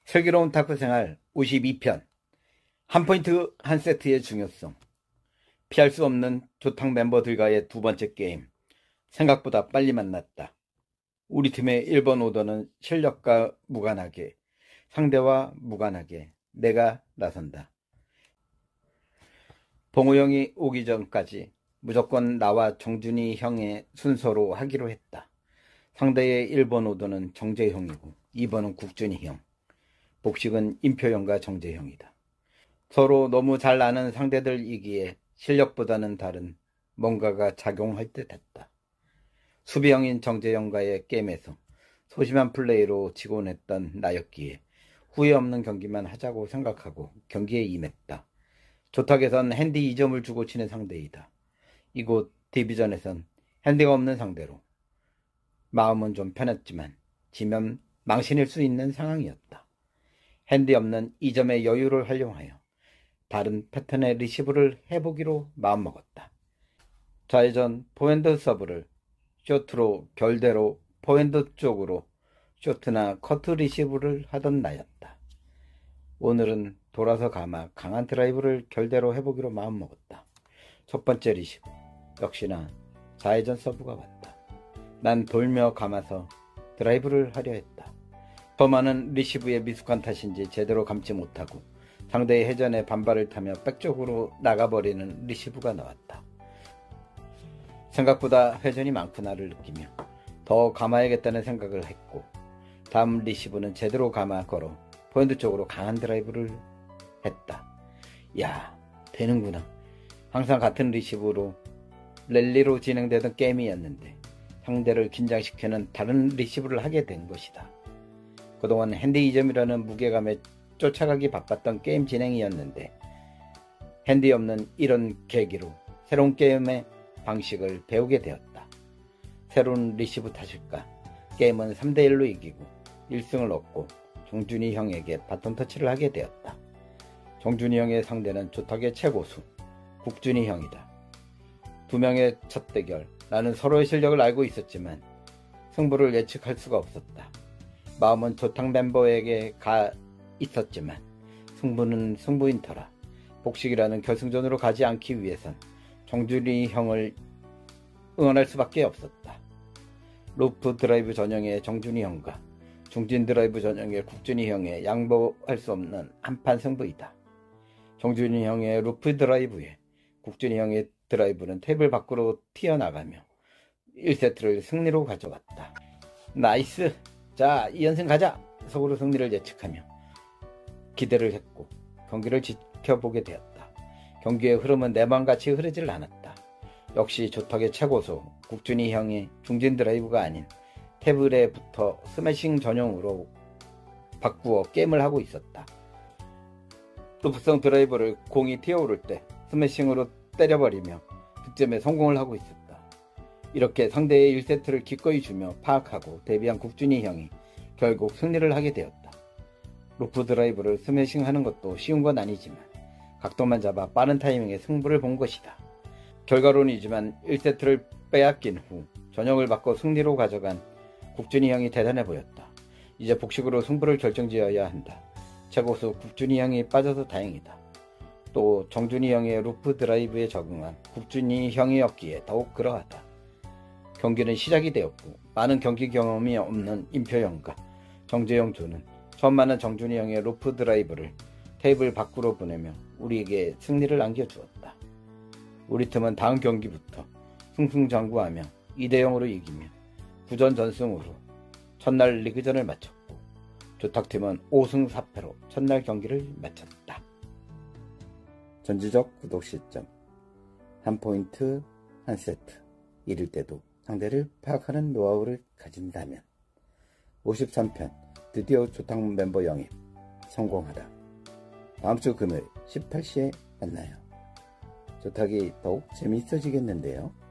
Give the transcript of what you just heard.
슬기로운 탁구생활 52편 한 포인트 한 세트의 중요성. 피할 수 없는 조탁 멤버들과의 두 번째 게임. 생각보다 빨리 만났다. 우리 팀의 1번 오더는 실력과 무관하게, 상대와 무관하게 내가 나선다. 봉우 형이 오기 전까지 무조건 나와 정준이 형의 순서로 하기로 했다. 상대의 1번 오더는 정재형이고 2번은 국준이 형. 복식은 임표형과 정재형이다. 서로 너무 잘 아는 상대들이기에 실력보다는 다른 뭔가가 작용할 듯 했다. 수비형인 정재형과의 게임에서 소심한 플레이로 지곤 했던 나였기에 후회 없는 경기만 하자고 생각하고 경기에 임했다. 조탁에선 핸디 2점을 주고 치는 상대이다. 이곳 디비전에선 핸디가 없는 상대로 마음은 좀 편했지만 지면 망신일 수 있는 상황이었다. 핸디 없는 2점의 여유를 활용하여 다른 패턴의 리시브를 해보기로 마음먹었다. 좌회전 포핸드 서브를 쇼트로 결대로 포핸드 쪽으로 쇼트나 커트 리시브를 하던 나였다. 오늘은 돌아서 감아 강한 드라이브를 결대로 해보기로 마음먹었다. 첫 번째 리시브 역시나 좌회전 서브가 왔다. 난 돌며 감아서 드라이브를 하려 했다. 더 많은 리시브의 미숙한 탓인지 제대로 감지 못하고 상대의 회전에 반발을 타며 백쪽으로 나가버리는 리시브가 나왔다. 생각보다 회전이 많구나를 느끼며 더 감아야겠다는 생각을 했고 다음 리시브는 제대로 감아 걸어 포핸드 쪽으로 강한 드라이브를 했다. 야, 되는구나. 항상 같은 리시브로 랠리로 진행되던 게임이었는데 상대를 긴장시키는 다른 리시브를 하게 된 것이다. 그동안 핸디 2점이라는 무게감에 쫓아가기 바빴던 게임 진행이었는데 핸디 없는 이런 계기로 새로운 게임의 방식을 배우게 되었다. 새로운 리시브 탓일까? 게임은 3대1로 이기고 1승을 얻고 정준이 형에게 바톤 터치를 하게 되었다. 정준이 형의 상대는 조탁의 최고수 국준이 형이다. 두 명의 첫 대결. 나는 서로의 실력을 알고 있었지만 승부를 예측할 수가 없었다. 마음은 조탁 멤버에게 가 있었지만 승부는 승부인 터라 복식이라는 결승전으로 가지 않기 위해선 정준이 형을 응원할 수밖에 없었다. 루프 드라이브 전형의 정준이 형과 중진 드라이브 전형의 국준이 형의 양보할 수 없는 한판 승부이다. 정준이 형의 루프 드라이브에 국준이 형의 드라이브는 테이블 밖으로 튀어나가며 1세트를 승리로 가져갔다. 나이스! 자, 2연승 가자! 속으로 승리를 예측하며 기대를 했고 경기를 지켜보게 되었다. 경기의 흐름은 내 맘같이 흐르질 않았다. 역시 조탁의 최고수 국준이 형이 중진 드라이브가 아닌 테이블에 붙어 스매싱 전용으로 바꾸어 게임을 하고 있었다. 루프성 드라이버를 공이 튀어오를 때 스매싱으로 때려버리며 득점에 성공을 하고 있었다. 이렇게 상대의 1세트를 기꺼이 주며 파악하고 대비한 국준이 형이 결국 승리를 하게 되었다. 루프 드라이브를 스매싱하는 것도 쉬운 건 아니지만 각도만 잡아 빠른 타이밍에 승부를 본 것이다. 결과론이지만 1세트를 빼앗긴 후 전형을 바꿔 승리로 가져간 국준이 형이 대단해 보였다. 이제 복식으로 승부를 결정지어야 한다. 최고수 국준이 형이 빠져서 다행이다. 또 정준이 형의 루프 드라이브에 적응한 국준이 형이었기에 더욱 그러하다. 경기는 시작이 되었고 많은 경기 경험이 없는 임표형과 정재형 두는 처음 만난 정준이 형의 루프 드라이브를 테이블 밖으로 보내며 우리에게 승리를 안겨주었다. 우리 팀은 다음 경기부터 승승장구하며 2대0으로 이기며 9전 전승으로 첫날 리그전을 마쳤고 조탁팀은 5승 4패로 첫날 경기를 마쳤다. 전지적 구독 시점 한 포인트 한 세트 이를 때도 상대를 파악하는 노하우를 가진다면 53편 드디어 조탁 멤버 영입 성공하다. 다음주 금요일 18시에 만나요. 조탁이 더욱 재미있어지겠는데요.